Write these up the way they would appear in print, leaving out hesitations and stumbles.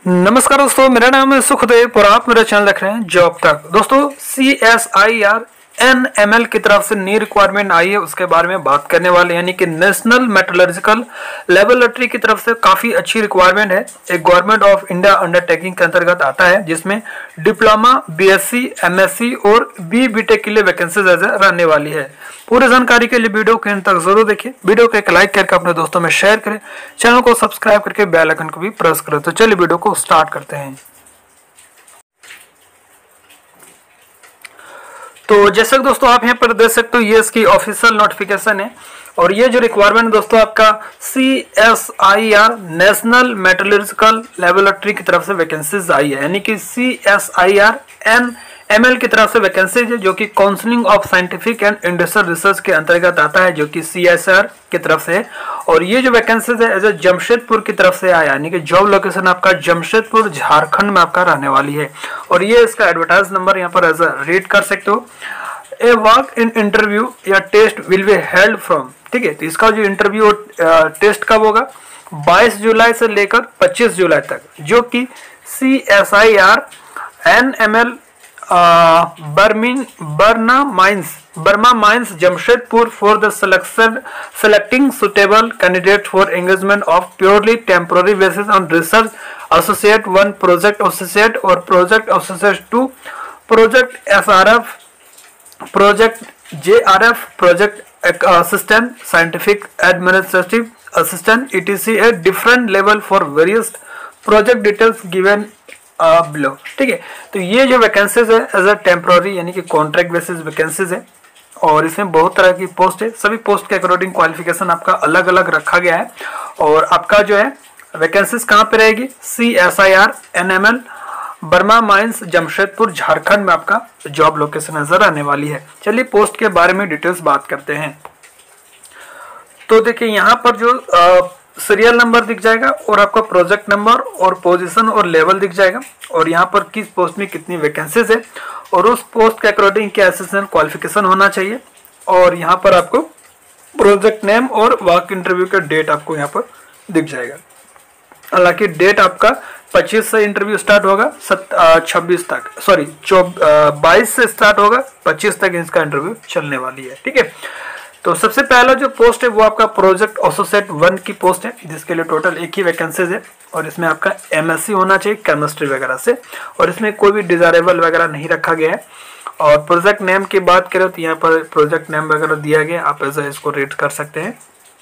नमस्कार दोस्तों, मेरा नाम है सुखदेव और आप मेरा चैनल देख रहे हैं जॉब तक। दोस्तों CSIR NML की तरफ से नई रिक्वायरमेंट आई है, उसके बारे में बात करने वाले, यानी कि नेशनल मेट्रोलॉजिकल लेबोरेटरी की तरफ से काफी अच्छी रिक्वायरमेंट है। एक गवर्नमेंट ऑफ इंडिया अंडरटेकिंग के अंतर्गत आता है, जिसमें डिप्लोमा, BSc, MSc और BTech के लिए वैकेंसीज रहने वाली है। पूरी जानकारी के लिए वीडियो के अंत तक जरूर देखिए। वीडियो को एक लाइक करके अपने दोस्तों में शेयर करें, चैनल को सब्सक्राइब करके बेल आइकन को भी प्रेस करें। तो चलिए वीडियो को स्टार्ट करते हैं। तो जैसे कि दोस्तों आप यहाँ पर देख सकते हो, ये इसकी ऑफिशियल नोटिफिकेशन है और ये जो रिक्वायरमेंट दोस्तों आपका CSIR नेशनल मेट्रोलॉजिकल लेबोरेटरी की तरफ से वैकेंसीज आई है, यानी कि CSIR NML की तरफ से वैकेंसीज है, जो कि counselling of scientific and industrial research के अंतर्गत आता है, जो कि CSIR की तरफ से है। और ये जो वैकेंसीज है एज ए जमशेदपुर की तरफ से आया, यानी कि जॉब लोकेशन आपका जमशेदपुर झारखंड में आपका रहने वाली है। और ये इसका एडवर्टाइज नंबर यहाँ पर एज रीड कर सकते हो। ए वॉक इन इंटरव्यू या test will be held from, ठीक है। तो इसका जो इंटरव्यू टेस्ट कब होगा, 22 जुलाई से लेकर 25 जुलाई तक, जो कि CSIR NML Burma mines Jamshedpur for the selecting suitable candidate for engagement of purely temporary basis on research associate 1, project associate or project associate 2, project SRF, project JRF, project assistant, scientific administrative assistant, etc. at different level for various project details given below, ठीक है। तो ये जो vacancies है as a temporary, यानी कि contract basis vacancies है और इसमें बहुत तरह की पोस्ट है। सभी पोस्ट के अकॉर्डिंग क्वालिफिकेशन आपका अलग अलग रखा गया है। और आपका जो है वैकेंसीज कहाँ पे रहेगी, CSIR NML Burma mines Jamshedpur Jharkhand में आपका जॉब लोकेशन नजर आने वाली है। चलिए पोस्ट के बारे में डिटेल्स बात करते हैं। तो देखिए यहाँ पर जो सीरियल नंबर दिख जाएगा और आपका प्रोजेक्ट नंबर और पोजीशन और लेवल दिख जाएगा, और यहाँ पर किस पोस्ट में कितनी वैकेंसीज है और उस पोस्ट के अकॉर्डिंग क्या एसेसमेंट क्वालिफिकेशन होना चाहिए। और यहाँ पर आपको प्रोजेक्ट नेम और वॉक इंटरव्यू का डेट आपको यहाँ पर दिख जाएगा। हालांकि डेट आपका 25 से इंटरव्यू स्टार्ट होगा, 22 से स्टार्ट होगा, 25 तक इसका इंटरव्यू चलने वाली है, ठीक है। तो सबसे पहला जो पोस्ट है वो आपका प्रोजेक्ट एसोसिएट 1 की पोस्ट है, जिसके लिए टोटल एक ही वैकेंसीज है और इसमें आपका MSc होना चाहिए केमिस्ट्री वगैरह से, और इसमें कोई भी डिजायरेबल वगैरह नहीं रखा गया है। और प्रोजेक्ट नेम की बात करें तो यहाँ पर प्रोजेक्ट नेम वगैरह दिया गया, आप ऐसा इसको रेट कर सकते हैं।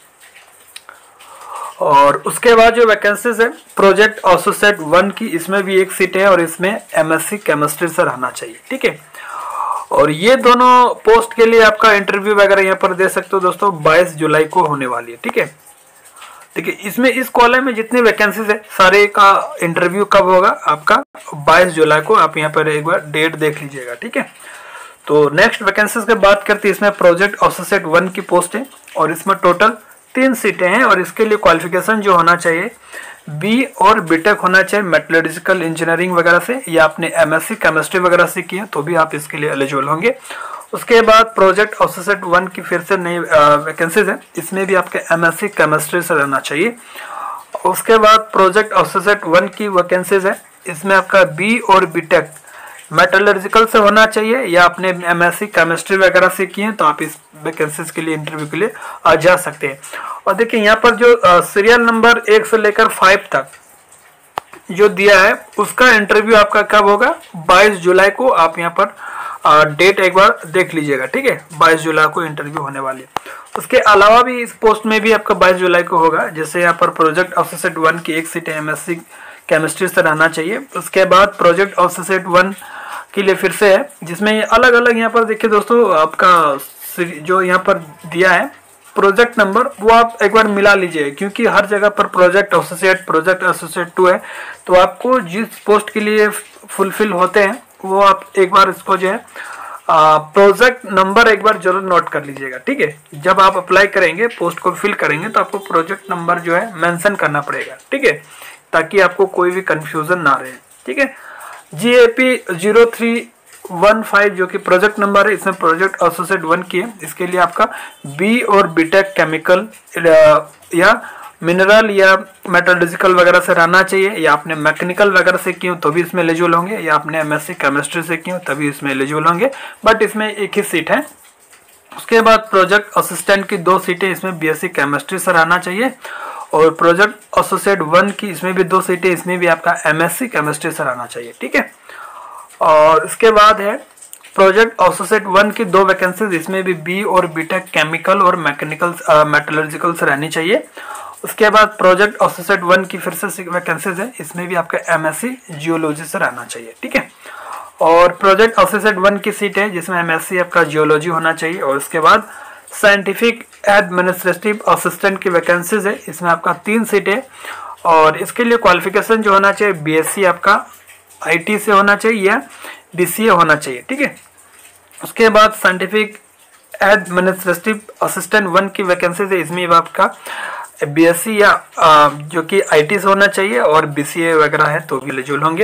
और उसके बाद जो वैकेंसीज है प्रोजेक्ट एसोसिएट 1 की, इसमें भी एक सीट है और इसमें MSc केमिस्ट्री से रहना चाहिए, ठीक है। और ये दोनों पोस्ट के लिए आपका इंटरव्यू वगैरह यहाँ पर दे सकते हो दोस्तों, 22 जुलाई को होने वाली है, ठीक है। देखिए इसमें इस कॉलम में जितनी वैकेंसीज है सारे का इंटरव्यू कब होगा, आपका 22 जुलाई को। आप यहाँ पर एक बार डेट देख लीजिएगा, ठीक है। तो नेक्स्ट वैकेंसीज की बात करते हैं, इसमें प्रोजेक्ट एसोसिएट 1 की पोस्ट है और इसमें टोटल 3 सीटें हैं और इसके लिए क्वालिफिकेशन जो होना चाहिए B और BTech होना चाहिए मेटलर्जिकल इंजीनियरिंग वगैरह से, या आपने MSc केमिस्ट्री वगैरह से किया तो भी आप इसके लिए एलिजिबल होंगे। उसके बाद प्रोजेक्ट एसोसिएट 1 की फिर से नई वैकेंसीज है, इसमें भी आपके MSc केमिस्ट्री से रहना चाहिए। उसके बाद प्रोजेक्ट एसोसिएट 1 की वैकेंसीज है, इसमें आपका B और BTech मेटलर्जिकल से होना चाहिए, या आपने MSc केमिस्ट्री वगैरह से किए तो आप इस वैकेंसीज के लिए इंटरव्यू के लिए आ जा सकते हैं। और देखिए यहाँ पर जो सीरियल नंबर 1 से लेकर 5 तक जो दिया है उसका इंटरव्यू आपका कब होगा, 22 जुलाई को। आप यहाँ पर डेट एक बार देख लीजिएगा, ठीक है। 22 जुलाई को इंटरव्यू होने वाली है। उसके अलावा भी इस पोस्ट में भी आपका 22 जुलाई को होगा, जैसे यहाँ पर प्रोजेक्ट एसोसिएट 1 की एक सीट है MSc केमिस्ट्री से रहना चाहिए। उसके बाद प्रोजेक्ट एसोसिएट 1 के लिए फिर से है, जिसमें अलग अलग यहाँ पर देखिए दोस्तों आपका जो यहाँ पर दिया है प्रोजेक्ट नंबर वो आप एक बार मिला लीजिए, क्योंकि हर जगह पर प्रोजेक्ट एसोसिएट 2 है। तो आपको जिस पोस्ट के लिए फुलफिल होते हैं वो आप एक बार इसको जो है प्रोजेक्ट नंबर एक बार जरूर नोट कर लीजिएगा, ठीक है। जब आप अप्लाई करेंगे, पोस्ट को फिल करेंगे तो आपको प्रोजेक्ट नंबर जो है मेंशन करना पड़ेगा, ठीक है, ताकि आपको कोई भी कंफ्यूजन ना रहे, ठीक है। GAP 0315 जो कि प्रोजेक्ट नंबर है, इसमें प्रोजेक्ट एसोसिएट 1 की है। इसके लिए आपका B और BTech केमिकल या मिनरल या मेटलर्जिकल वगैरह से रहना चाहिए, या आपने मैकेनिकल वगैरह से की हो तो भी इसमें एलिजिबल होंगे, या आपने एमएससी केमिस्ट्री से की हो तभी इसमें एलिजिबल होंगे, बट इसमें एक ही सीट है। उसके बाद प्रोजेक्ट असिस्टेंट की 2 सीटें इसमें बीएससी केमिस्ट्री से रहना चाहिए, और प्रोजेक्ट एसोसिएट 1 की इसमें भी 2 सीटें, इसमें भी आपका एमएससी केमिस्ट्री से रहना चाहिए, ठीक है। और इसके बाद है प्रोजेक्ट एसोसिएट 1 की 2 वैकेंसीज, इसमें भी बी और बीटेक केमिकल और मैकेनिकल मेटलर्जिकल से रहनी चाहिए। उसके बाद प्रोजेक्ट एसोसिएट 1 की फिर से वैकेंसीज है, इसमें भी आपका एमएससी जियोलॉजी से रहना चाहिए, ठीक है। और प्रोजेक्ट एसोसिएट 1 की सीट है जिसमें एमएससी आपका जियोलॉजी होना चाहिए। और उसके बाद साइंटिफिक एडमिनिस्ट्रेटिव असिस्टेंट की वैकेंसीज है, इसमें आपका 3 सीटें, और इसके लिए क्वालिफिकेशन जो होना चाहिए बीएससी आपका आईटी से होना चाहिए या बीसीए होना चाहिए, ठीक है। उसके बाद साइंटिफिक एडमिनिस्ट्रेटिव असिस्टेंट 1 की वैकेंसीज है, इसमें आपका बीएससी या जो कि आईटी से होना चाहिए, और बीसीए वगैरह है तो भी एलिजिबल होंगे।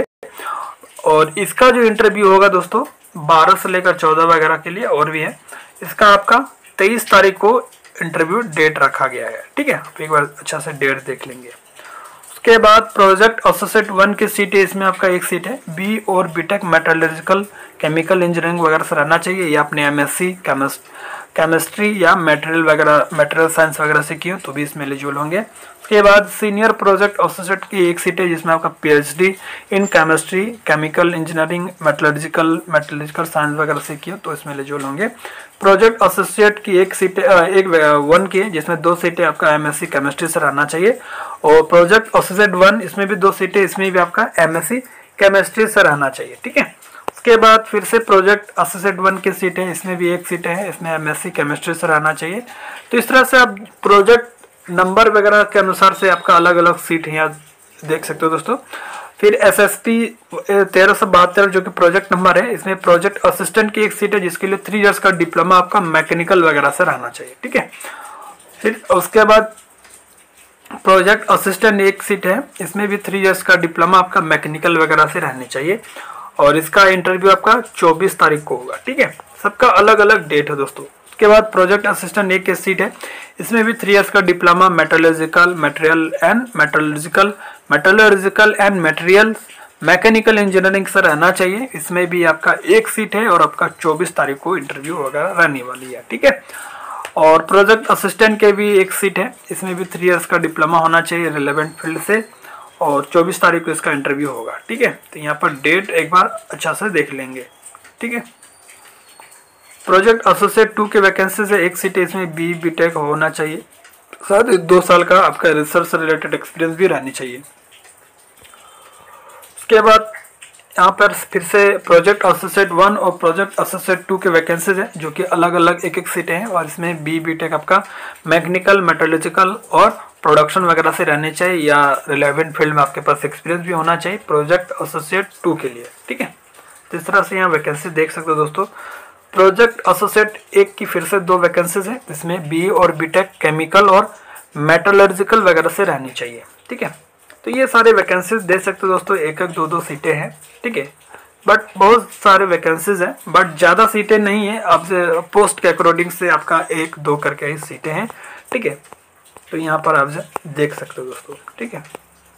और इसका जो इंटरव्यू होगा दोस्तों 12 से लेकर 14 वगैरह के लिए और भी है, इसका आपका 23 तारीख को इंटरव्यू डेट रखा गया है, ठीक है। आप एक बार अच्छा से डेट देख लेंगे। उसके बाद प्रोजेक्ट एसोसिएट 1 की सीट है, इसमें आपका एक सीट है बी और बीटेक मेटलर्जिकल केमिकल इंजीनियरिंग वगैरह से रहना चाहिए, या आपने एमएससी केमिस्ट्री या मटेरियल साइंस वगैरह से की हो तो भी इसमें एलिजिबल होंगे। उसके बाद सीनियर प्रोजेक्ट एसोसिएट की एक सीट है जिसमें आपका PhD in chemistry chemical engineering metallurgical science वगैरह से की हो तो इसमें एलिजिबल होंगे। प्रोजेक्ट एसोसिएट की एक सीट एक 1 की है जिसमें 2 सीटें आपका एमएससी केमिस्ट्री से रहना चाहिए, और प्रोजेक्ट एसोसिएट 1 इसमें भी 2 सीटें, इसमें भी आपका एमएससी केमिस्ट्री से रहना चाहिए, ठीक है। उसके बाद फिर से प्रोजेक्ट एसोसिएट 1 की सीट है, इसमें भी एक सीट है, इसमें एमएससी केमिस्ट्री से रहना चाहिए। तो इस तरह से आप प्रोजेक्ट नंबर वगैरह के अनुसार से आपका अलग अलग सीट यहाँ देख सकते हो दोस्तों। फिर एसएसपी 1372 जो कि प्रोजेक्ट नंबर है, इसमें प्रोजेक्ट असिस्टेंट की एक सीट है जिसके लिए 3 इयर्स का डिप्लोमा आपका मैकेनिकल वगैरह से रहना चाहिए, ठीक है। फिर उसके बाद प्रोजेक्ट असिस्टेंट एक सीट है, इसमें भी 3 इयर्स का डिप्लोमा आपका मैकेनिकल वगैरह से रहनी चाहिए, और इसका इंटरव्यू आपका 24 तारीख को होगा, ठीक है। सबका अलग अलग डेट है दोस्तों। उसके बाद प्रोजेक्ट असिस्टेंट एक की सीट है, इसमें भी 3 इयर्स का diploma metallurgical and material mechanical engineering से रहना चाहिए, इसमें भी आपका एक सीट है, और आपका 24 तारीख को इंटरव्यू वगैरह रहने वाली है, ठीक है। और प्रोजेक्ट असिस्टेंट के भी एक सीट है, इसमें भी 3 इयर्स का डिप्लोमा होना चाहिए रिलेवेंट फील्ड से, और 24 तारीख को इसका इंटरव्यू होगा, ठीक है। तो यहाँ पर डेट एक बार अच्छा से देख लेंगे, ठीक है। प्रोजेक्ट एसोसिएट 2 के वैकेंसी से एक सीट है, इसमें बी बीटेक होना चाहिए, साथ ही 2 साल का आपका रिसर्च से रिलेटेड एक्सपीरियंस भी रहनी चाहिए। उसके बाद यहाँ पर फिर से प्रोजेक्ट एसोसिएट 1 और प्रोजेक्ट एसोसिएट 2 के वैकेंसीज है जो कि अलग अलग एक सीटें हैं, और इसमें बी बीटेक आपका मैकेनिकल मेटलर्जिकल और प्रोडक्शन वगैरह से रहने चाहिए, या रिलेवेंट फील्ड में आपके पास एक्सपीरियंस भी होना चाहिए प्रोजेक्ट एसोसिएट 2 के लिए, ठीक है। तो इस तरह से यहाँ वैकेंसी देख सकते हो दोस्तों। प्रोजेक्ट एसोसिएट 1 की फिर से 2 वैकेंसीज है, इसमें बी और बीटेक केमिकल और मेटलर्जिकल वगैरह से रहनी चाहिए, ठीक है। तो ये सारे वैकेंसीज देख सकते हो दोस्तों, 1-1, 2-2 सीटें हैं, ठीक है। बट बहुत सारे वैकेंसीज हैं, बट ज़्यादा सीटें नहीं है, आपसे पोस्ट के अकॉर्डिंग से आपका 1-2 करके ही सीटें हैं, ठीक है। तो यहाँ पर आप देख सकते हो दोस्तों, ठीक है,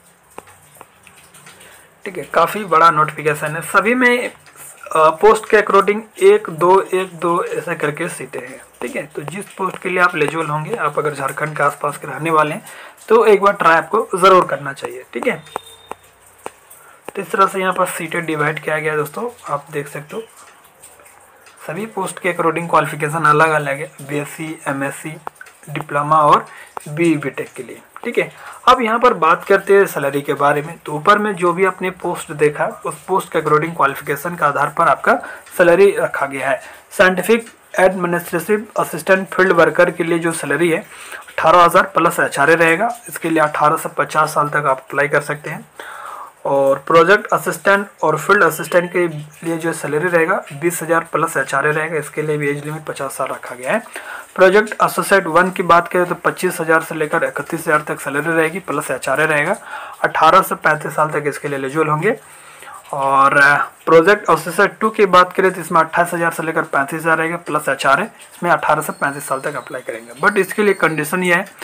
ठीक है। काफ़ी बड़ा नोटिफिकेशन है, सभी में पोस्ट के अकॉर्डिंग 1-2 ऐसे करके सीटें हैं, ठीक है। तो जिस पोस्ट के लिए आप एलिजिबल होंगे, आप अगर झारखंड के आसपास के रहने वाले हैं तो एक बार ट्राई आपको ज़रूर करना चाहिए, ठीक है। तो इस तरह से यहाँ पर सीटें डिवाइड किया गया है दोस्तों, आप देख सकते हो। सभी पोस्ट के अकॉर्डिंग क्वालिफिकेशन अलग अलग है, बीएससी, एमएससी, डिप्लोमा और बी बीटेक के लिए, ठीक है। अब यहाँ पर बात करते हैं सैलरी के बारे में। तो ऊपर में जो भी आपने पोस्ट देखा, उस पोस्ट के अकॉर्डिंग क्वालिफिकेशन के आधार पर आपका सैलरी रखा गया है। Scientific administrative assistant field worker के लिए जो सैलरी है 18,000 प्लस एचआरए रहेगा, इसके लिए 18 से 50 साल तक आप अप्लाई कर सकते हैं। और प्रोजेक्ट असिस्टेंट और फील्ड असिस्टेंट के लिए जो सैलरी रहेगा 20,000 प्लस एचआरए रहेगा, इसके लिए भी एज लिमिट 50 साल रखा गया है। प्रोजेक्ट एसोसिएट 1 की बात करें तो 25,000 से लेकर 31,000 तक सैलरी रहेगी, प्लस एचआरए रहेगा। 18 से 35 साल तक इसके लिए एलिजिबल होंगे। और प्रोजेक्ट एसोसिएट 2 की बात करें तो इसमें 28,000 से लेकर 35,000 रहेगा, प्लस एचआरए, इसमें 18 से 35 साल तक अप्लाई करेंगे। बट इसके लिए कंडीशन ये है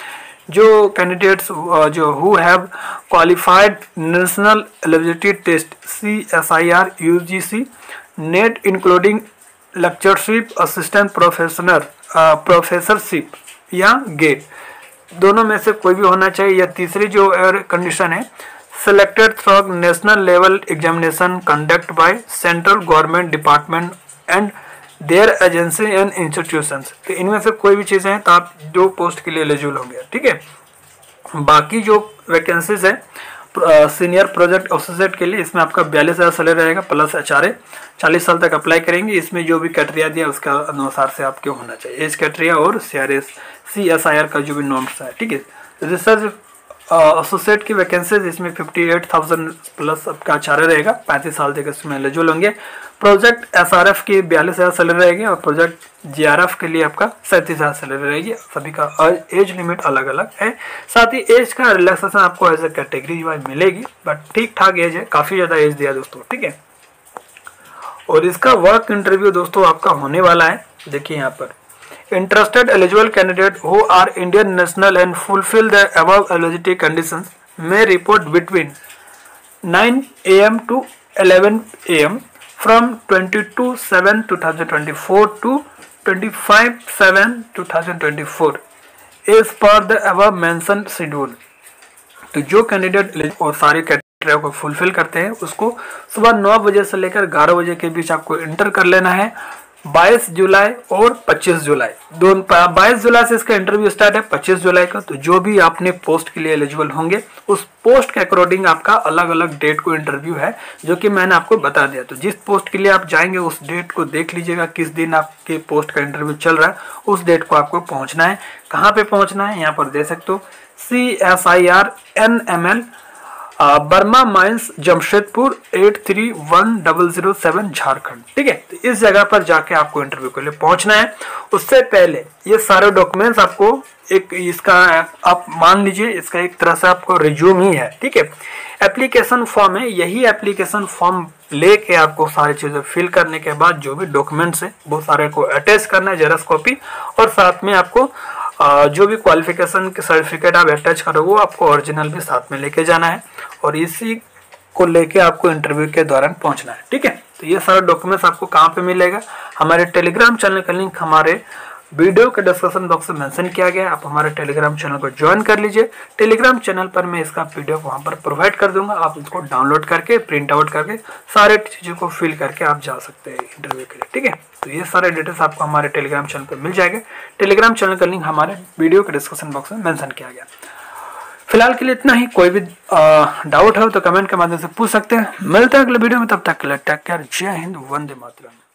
जो कैंडिडेट्स जो who have qualified national eligibility test CSIR UGC NET including lectureship assistant professorship या गेट, दोनों में से कोई भी होना चाहिए। या तीसरी जो कंडीशन है, selected through national level examination conduct by central government department and their agency and institutions. तो इनमें से कोई भी चीज़ें हैं तो आप जो पोस्ट के लिए एलिजिबल होंगे, ठीक है। बाकी जो वैकेंसीज है सीनियर प्रोजेक्ट एसोसिएट के लिए, इसमें आपका 42,000 सैलरी रहेगा प्लस HRA, 40 साल तक अप्लाई करेंगे। इसमें जो भी क्राइटेरिया दिया उसका अनुसार से आपके होना चाहिए, एज क्राइटेरिया और CSIR का जो भी नॉर्म्स है, ठीक है। रिसर्च एसोसिएट की वैकेंसीज इसमें 58,000 प्लस आपका HRA रहेगा, 35 साल तक इसमें एलिजिबल होंगे। प्रोजेक्ट SRF की 42,000 सैलरी रहेगी और प्रोजेक्ट GRF के लिए आपका 37,000 सैलरी रहेगी। सभी का एज लिमिट अलग अलग है, साथ ही एज का रिलैक्सेशन आपको एज ए कैटेगरी वाइज मिलेगी, बट ठीक ठाक एज है, काफ़ी ज़्यादा एज दिया दोस्तों, ठीक है। और इसका वर्क इंटरव्यू दोस्तों आपका होने वाला है, देखिए यहाँ पर interested eligible candidate who are Indian national and fulfill the above eligibility conditions may report between 9 AM to 11 AM from 22/7/2024 to 25/7/2024 as per the above mentioned schedule। तो जो कैंडिडेट और सारे क्राइटेरिया को फुलफिल करते हैं उसको सुबह 9 बजे से लेकर 11 बजे के बीच आपको इंटर कर लेना है। 22 जुलाई और 25 जुलाई 22 जुलाई से इसका इंटरव्यू स्टार्ट है, 25 जुलाई का। तो जो भी आपने पोस्ट के लिए एलिजिबल होंगे उस पोस्ट के अकॉर्डिंग आपका अलग अलग डेट को इंटरव्यू है, जो कि मैंने आपको बता दिया। तो जिस पोस्ट के लिए आप जाएंगे उस डेट को देख लीजिएगा, किस दिन आपके पोस्ट का इंटरव्यू चल रहा है, उस डेट को आपको पहुंचना है। कहाँ पे पहुंचना है, यहाँ पर दे सकते हो CSIR NML Burma mines Jamshedpur 831007 Jharkhand, ठीक है। तो इस जगह पर जाके आपको इंटरव्यू के लिए पहुंचना है। उससे पहले ये सारे डॉक्यूमेंट्स आपको एक इसका आप मान लीजिए इसका एक तरह से आपको रिज्यूम ही है, ठीक है। एप्लीकेशन फॉर्म है, यही एप्लीकेशन फॉर्म लेके आपको सारी चीजें फिल करने के बाद जो भी डॉक्यूमेंट्स है वो सारे को अटैच करना है, जेरॉक्स कॉपी, और साथ में आपको जो भी क्वालिफिकेशन के सर्टिफिकेट आप अटैच करो वो आपको ओरिजिनल भी साथ में लेके जाना है, और इसी को लेके आपको इंटरव्यू के दौरान पहुंचना है, ठीक है। तो ये सारे डॉक्यूमेंट्स आपको कहाँ पे मिलेगा, हमारे टेलीग्राम चैनल का लिंक हमारे वीडियो के डिस्क्रिप्शन बॉक्स में मेंशन किया गया है। आप हमारे टेलीग्राम चैनल को ज्वाइन कर लीजिए। टेलीग्राम चैनल पर मैं इसका PDF वहां पर प्रोवाइड कर दूंगा, आप इसको डाउनलोड करके प्रिंट आउट करके सारे चीज़ों को फिल करके आप जा सकते हैं इंटरव्यू के लिए, ठीक है। तो ये सारे डिटेल्स आपको हमारे टेलीग्राम चैनल पर मिल जाएंगे। टेलीग्राम चैनल का लिंक हमारे वीडियो के डिस्क्रिप्शन बॉक्स में मेंशन किया गया। फिलहाल के लिए इतना ही, कोई भी डाउट हो तो कमेंट के माध्यम से पूछ सकते हैं। मिलते हैं अगले वीडियो में, तब तक के लिए टेक केयर, जय हिंद, वंदे मातरम।